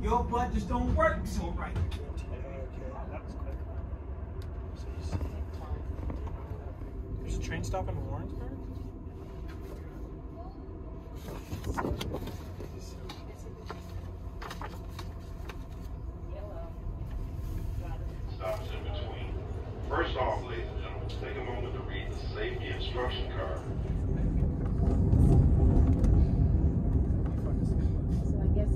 Your butt just don't work so right. That was quick. There's a train stop in Warrensburg? Stops in between. First off, ladies and gentlemen, take a moment to read the safety instruction card. So I guess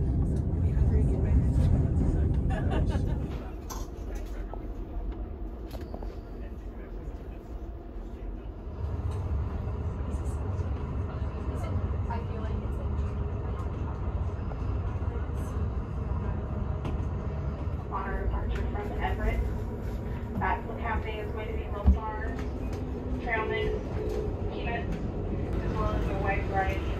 On our departure from Everett, Backflip Cafe is going to be Milk Bars, trail mix, peanuts, as well as a wide variety of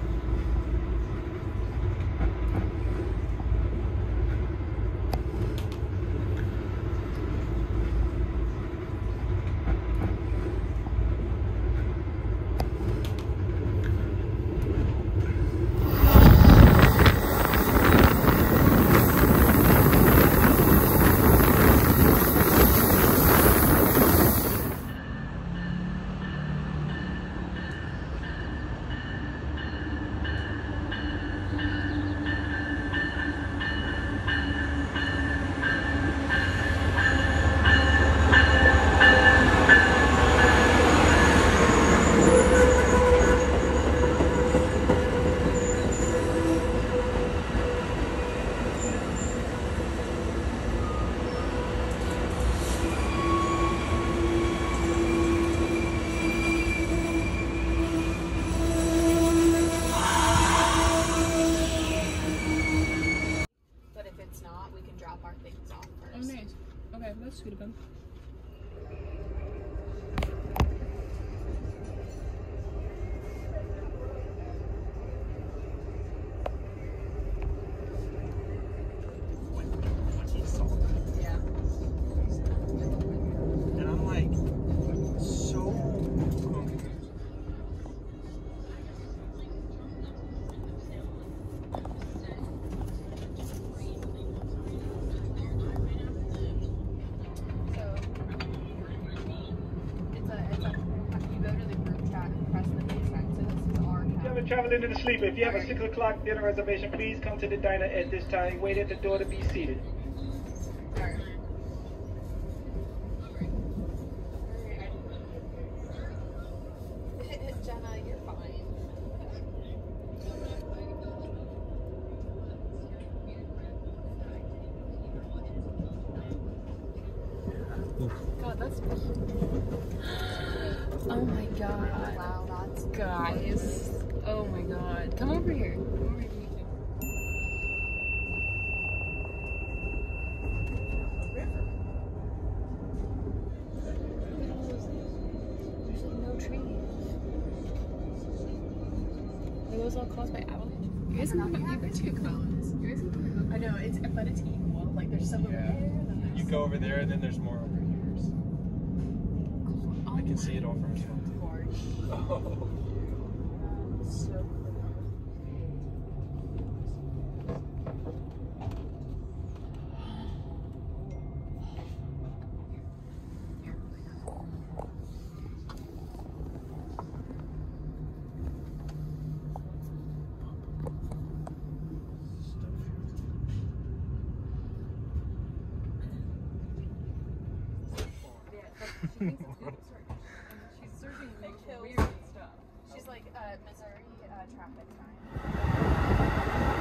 That's sweet of him. When he saw that. Yeah. And I'm like, so confused. Traveling into the sleeper. If you have a 6 o'clock dinner reservation, please come to the diner at this time. Wait at the door to be seated. Jenna, you're fine. God, that's. Oh my god. Wow, that's. Guys. Oh my god. Come over here. Come over here. There's like no trees. Are those all caused by avalanche? You guys can you guys get clouds. You guys can I know, but it's equal. Like there's some over there. Then You go over there and then there's more over here. I can see it all from his phone too. Oh. So she's searching like weird stuff. She's like Missouri traffic sign.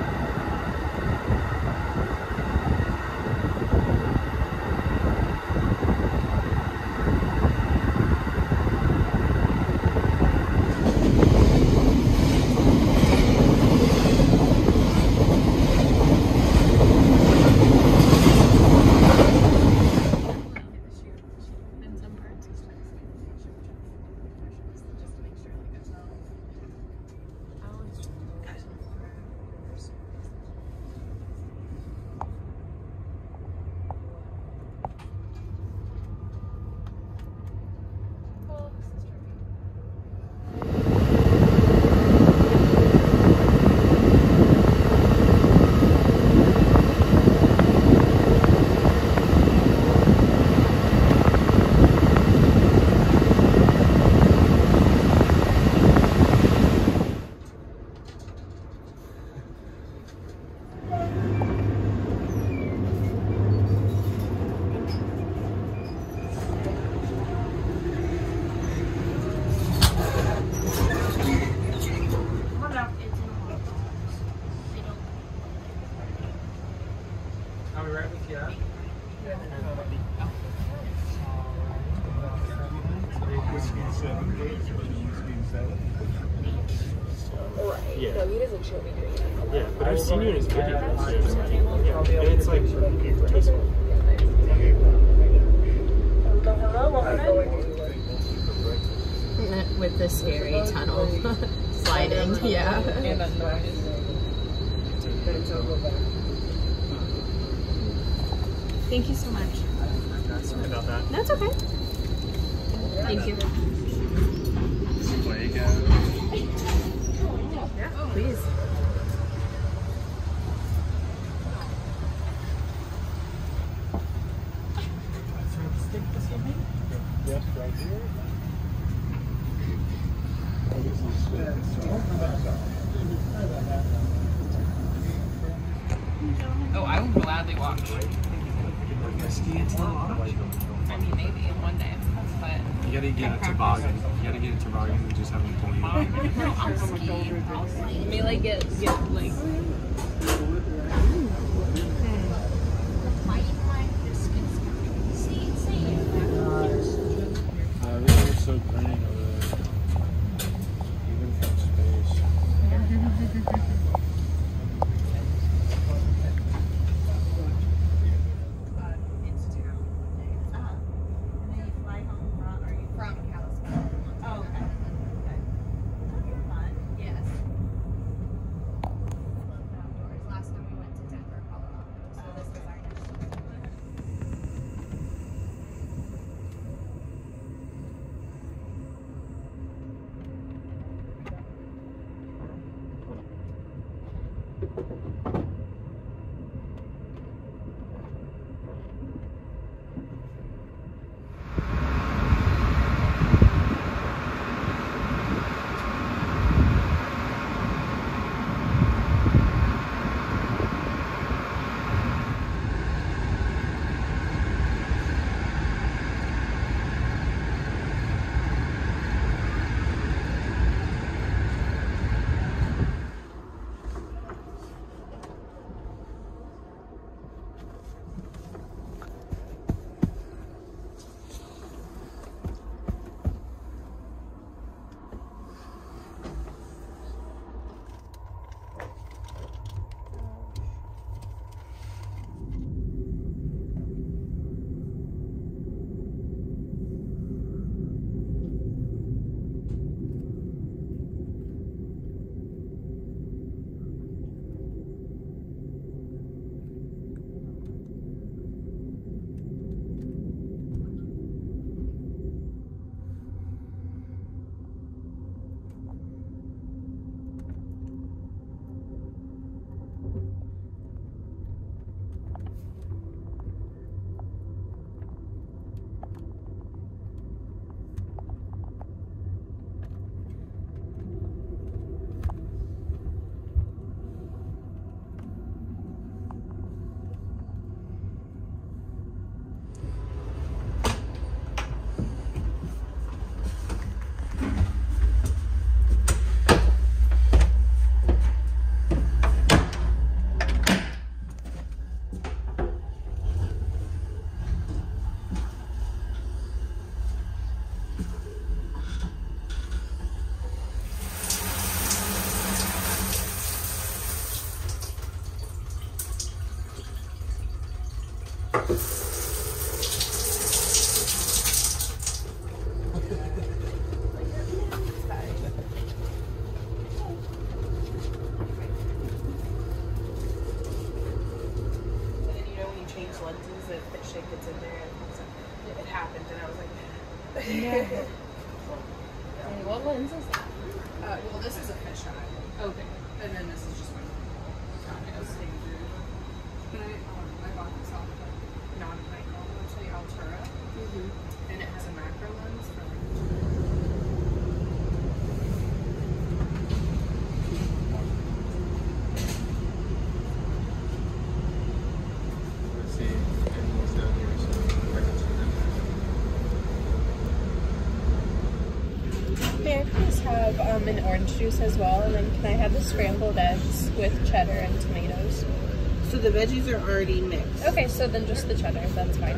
Yeah. No, he doesn't show me doing it. Yeah, but I've seen you in his videos. Yeah, and it's like tasteful. Hello, welcome in. With the scary tunnel sliding, yeah. And that noise. Thank you so much. Sorry about that. That's okay. Thank you. Lego. Yeah, please. Yes, right here. Oh, I would gladly watch. I mean, maybe one day, but You gotta get a toboggan. You gotta get a toboggan and just have them pull you. no, I'll ski. Let me like get like. This looks so green over there. Even from space. Into town. And then you fly home from California. Oh, okay. Fun. Yes. Love outdoors. Last time we went to Denver, Colorado. So this was our next one. What lens is that? Well, this is a fisheye. Okay. And then this is just my standard. But I bought this off of non-Nikon, actually Altura. And it has a macro lens for Let's see. Animals down here, so I can see them. May I please have an orange juice as well, and then can I have the scrambled eggs with cheddar and tomatoes? So the veggies are already mixed. Okay, so then just the cheddar, that's fine.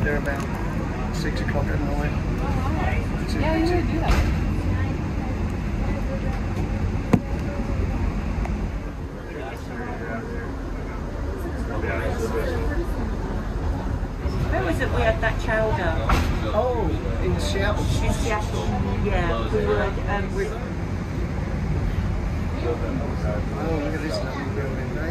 get there about 6 o'clock at night. Yeah, you would do that. Where was it we had that chowder? Oh, in Seattle. In Seattle. Yeah, we were. Oh, look at this lovely building, eh?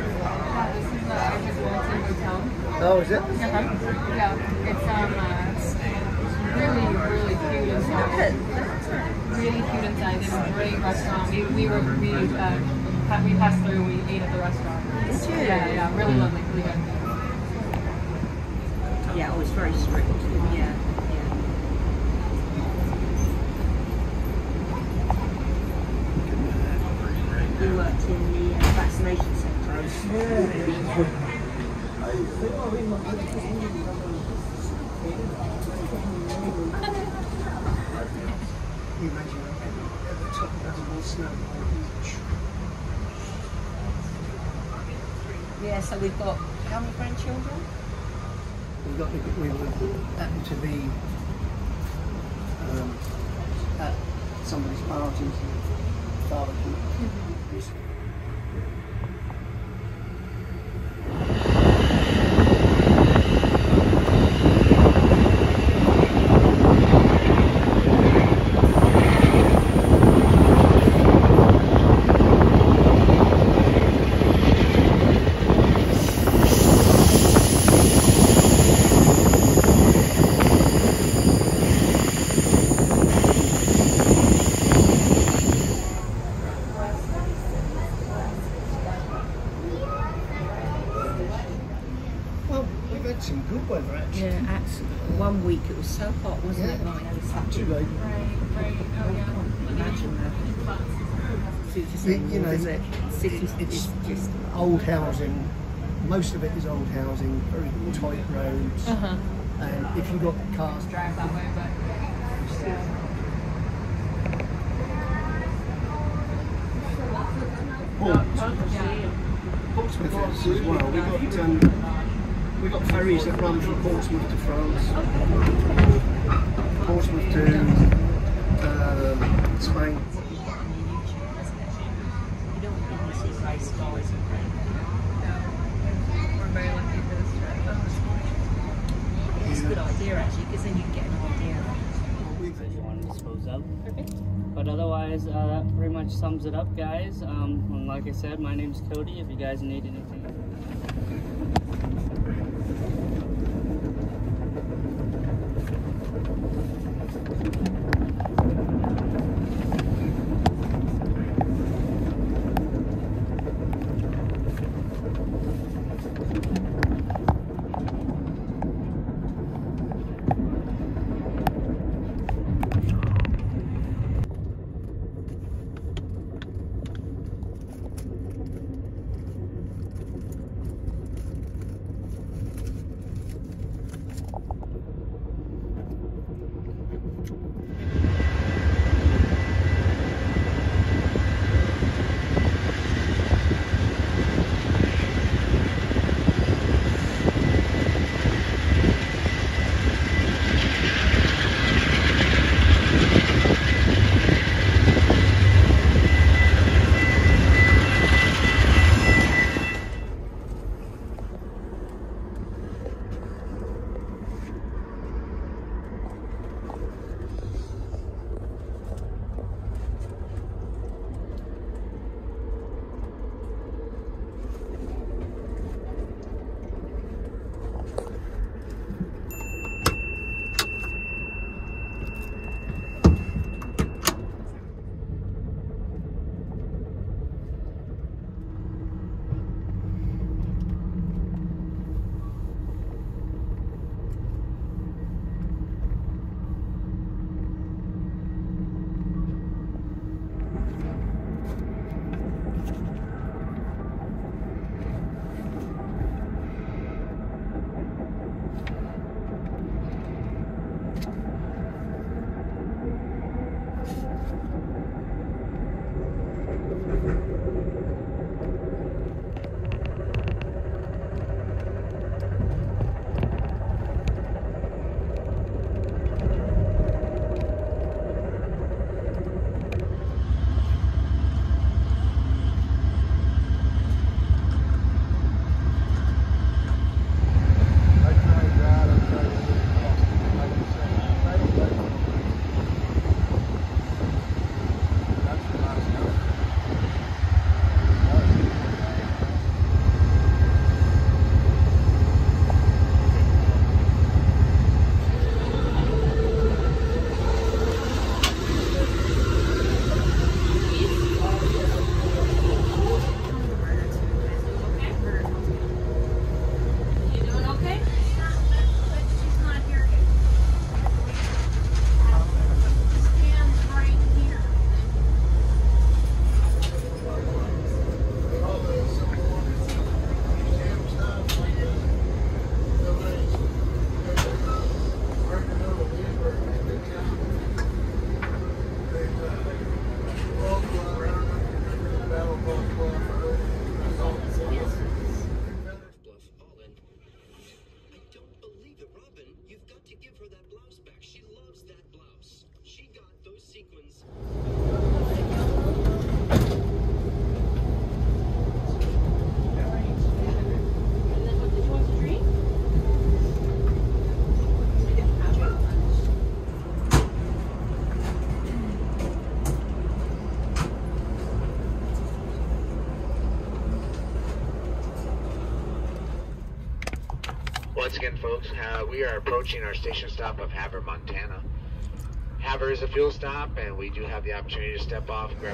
Oh, is it? Yeah, it's really cute inside. Really cute inside. It's a great restaurant. We passed through. We ate at the restaurant. Yeah, really lovely, really good. Yeah, oh, it's very strict. Yeah. We worked in the vaccination centre. Yeah, so we've got how many grandchildren? We happened to be at somebody's parties, barbecue. Some good weather actually. Yeah, absolutely. 1 week it was so hot, wasn't it? Like, it was such Too late. imagine that. You know, It's just old housing. Most of it is old housing, very tight roads. And if you've got cars, Drive that way, but Portsmouth is as well. We've got ferries that run from Portsmouth to France, Portsmouth to Spain. you don't really see grey skies and rain. we're very lucky for this trip. It's a good idea actually, because then you can get an idea. That you want to dispose of. But otherwise, that pretty much sums it up, guys. And like I said, my name's Cody. If you guys need anything. Once again, folks, we are approaching our station stop of Havre, Montana. Havre is a fuel stop, and we do have the opportunity to step off, grab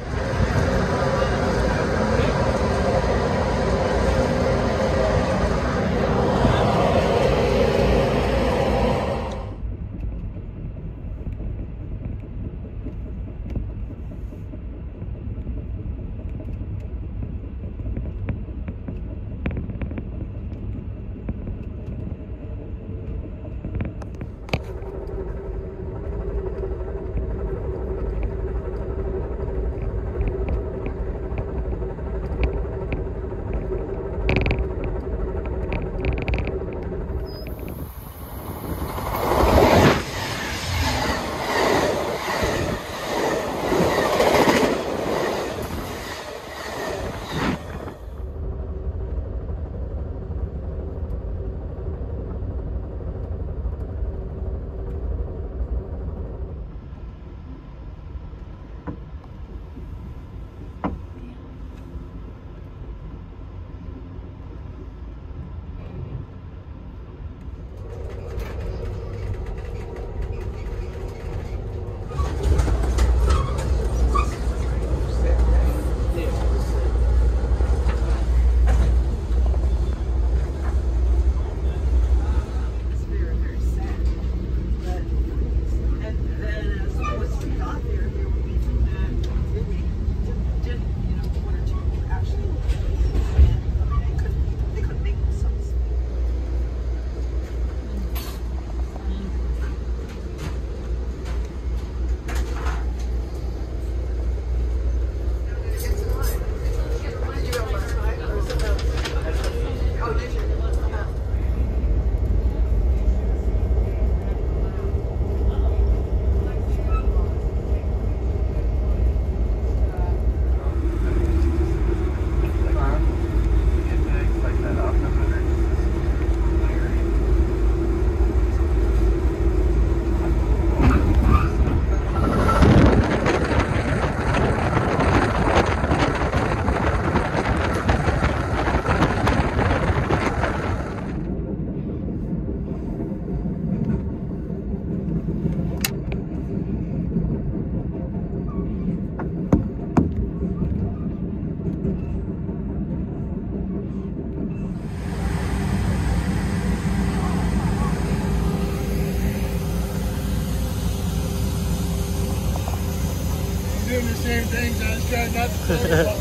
doing the same things. I was trying not to play.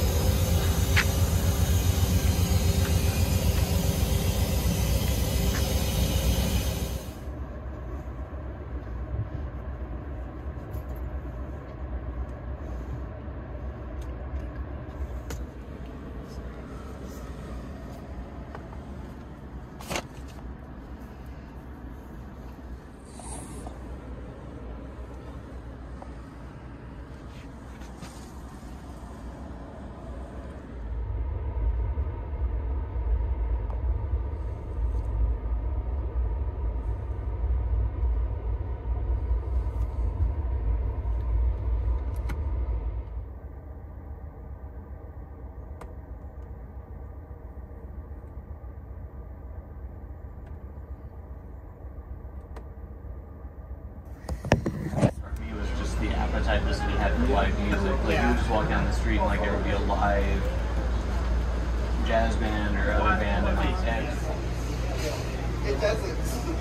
Appetite that we had for live music. Like you would just walk down the street and like there would be a live jazz band or other band and like it doesn't.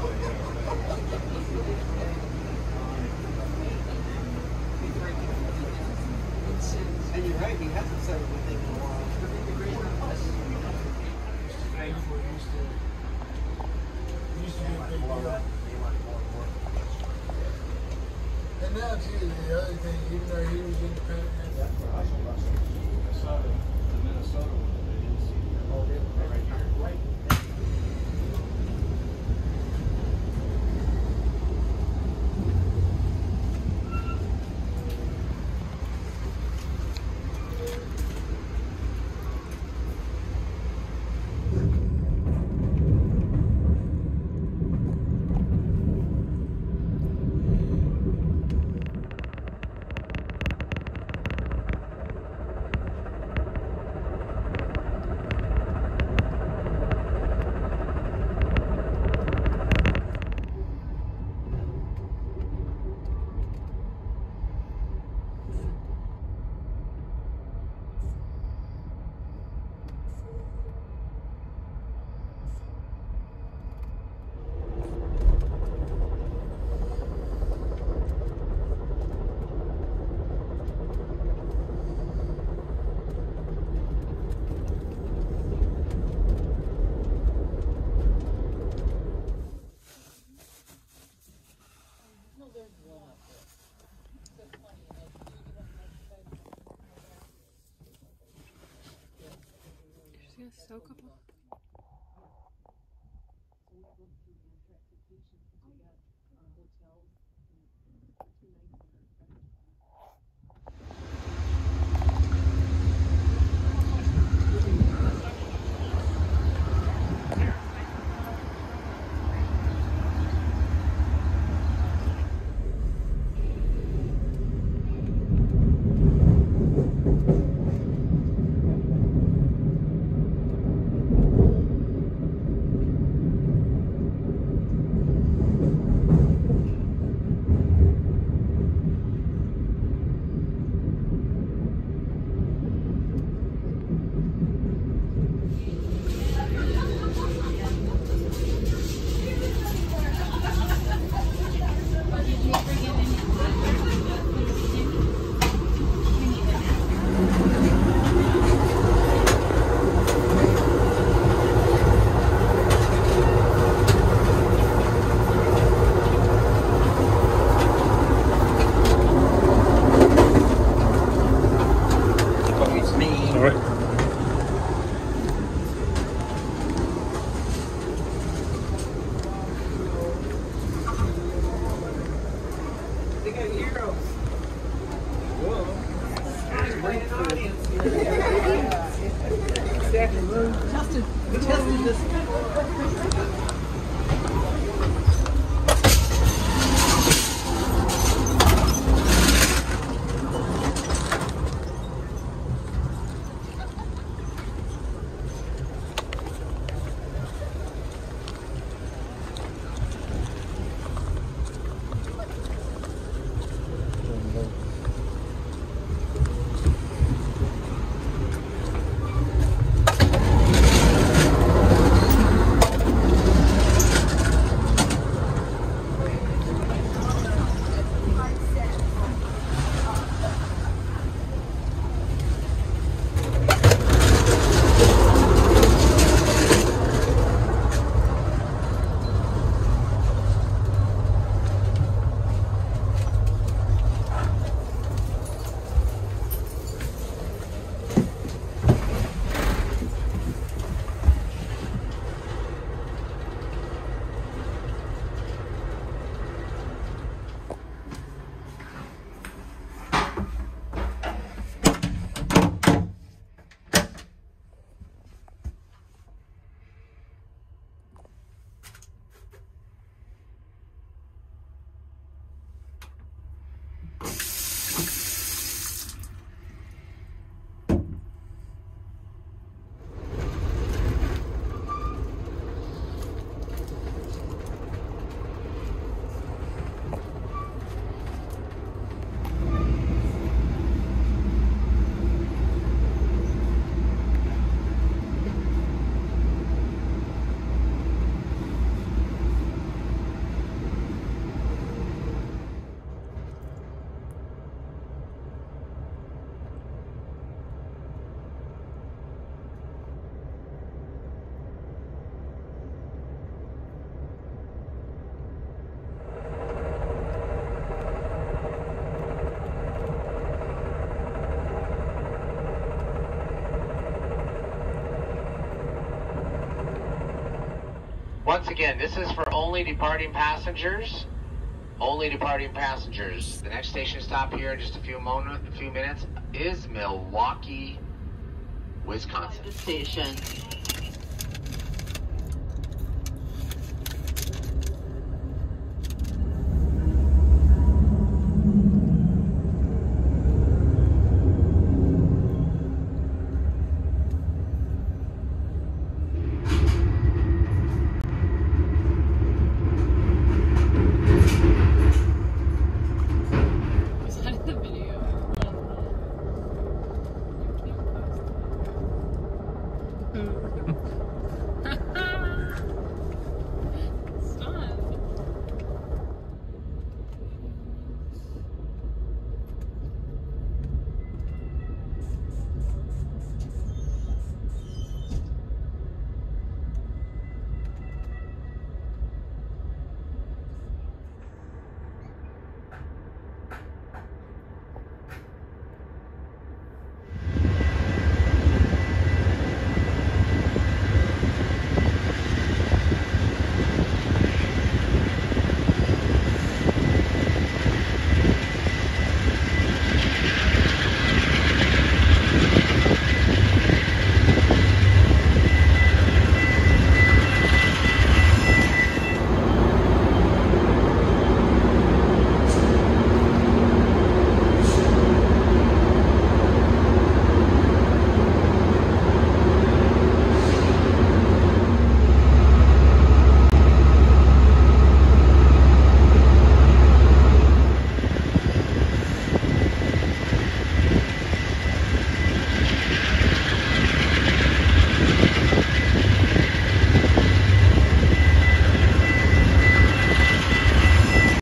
And you're right, he hasn't said anything in a while. Used to be a big deal. And now too, the other thing, even though he was independent, Minnesota, the Minnesota one, they didn't see him. Oh, really? Right here? Right. tow couple? Once again, this is for only departing passengers. Only departing passengers. The next station stop here in just a few minutes is Milwaukee, Wisconsin. Station.